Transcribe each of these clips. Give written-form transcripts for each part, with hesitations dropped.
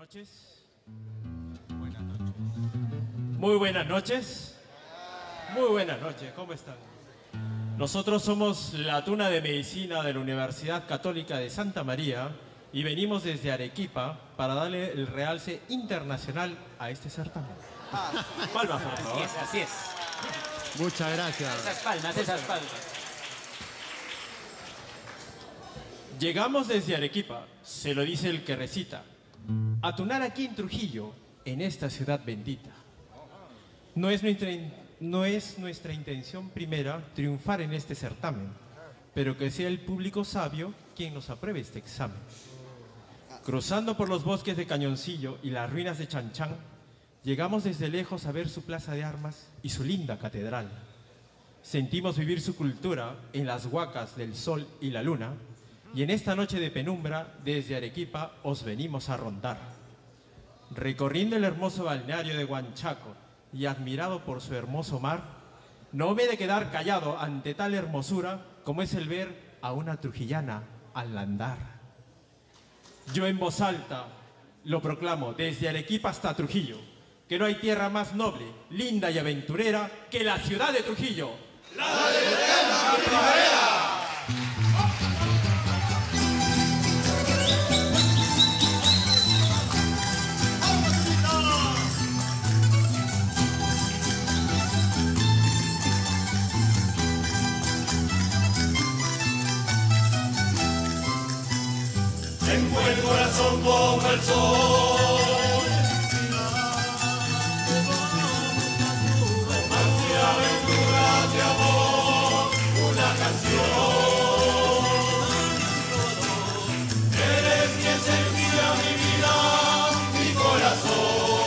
noches. Muy buenas noches. Muy buenas noches, ¿cómo están? Nosotros somos la Tuna de Medicina de la Universidad Católica de Santa María y venimos desde Arequipa para darle el realce internacional a este certamen. Palmas, por favor. Así es. Muchas gracias. Esas palmas. Llegamos desde Arequipa, se lo dice el que recita, a tunar aquí en Trujillo, en esta ciudad bendita. No es nuestra intención primera triunfar en este certamen, pero que sea el público sabio quien nos apruebe este examen. Cruzando por los bosques de Cañoncillo y las ruinas de Chanchán, llegamos desde lejos a ver su plaza de armas y su linda catedral. Sentimos vivir su cultura en las huacas del sol y la luna, y en esta noche de penumbra, desde Arequipa, os venimos a rondar. Recorriendo el hermoso balneario de Huanchaco y admirado por su hermoso mar, no me he de quedar callado ante tal hermosura como es el ver a una trujillana al andar. Yo en voz alta lo proclamo desde Arequipa hasta Trujillo, que no hay tierra más noble, linda y aventurera que la ciudad de Trujillo. ¡La de eterna primavera! Tengo el corazón como el sol, ansia, aventura de amor, una canción. Eres mi esencia, mi vida, mi corazón.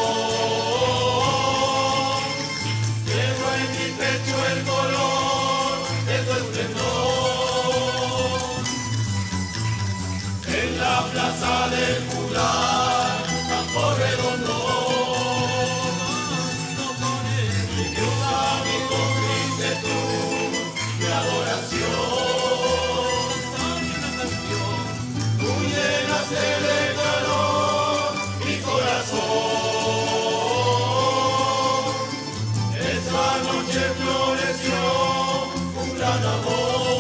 Llevo en mi pecho el color de tu esplendor. En la plaza del Mular, Campo Redondo, y cruza mi cómplice tú, mi adoración. Tú llenas de calor mi corazón. Esa noche floreció un gran amor.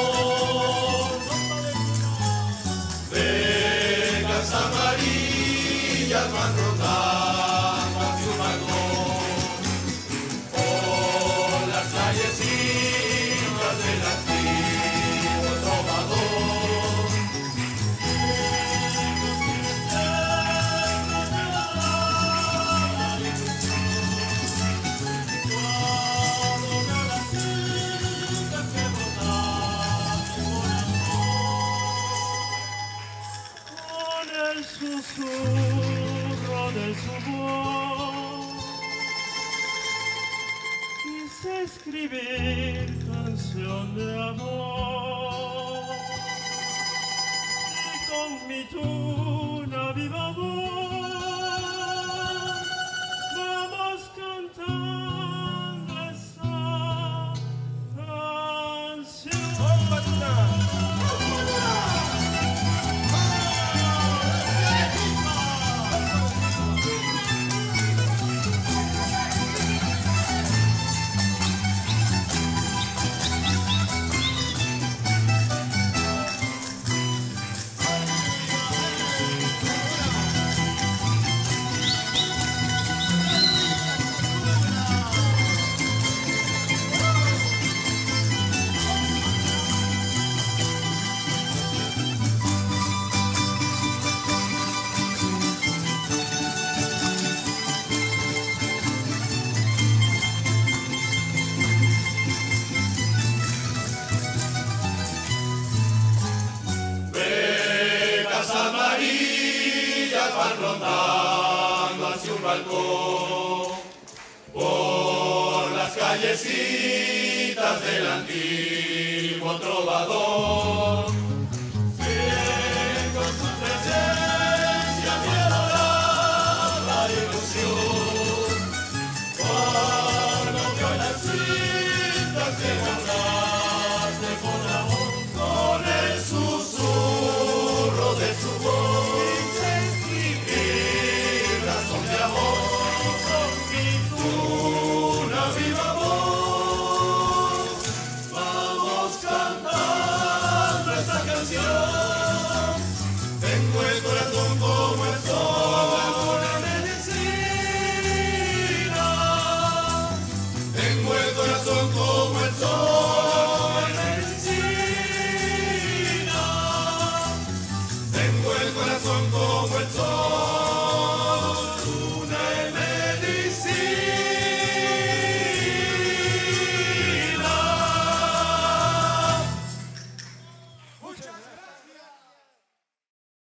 Amarillas van rondando hacia un balcón por las callecitas del antiguo trovador. Susurro de su voz, quise escribir canción de amor y con mi tuna viva voz vamos cantando esta canción. Amarillas van rondando hacia un balcón por las callecitas del antiguo trovador. Siento su presencia, mi adorada ilusión, cuando veo las cintas que guardaste con amor, con el susurro de su voz. canción.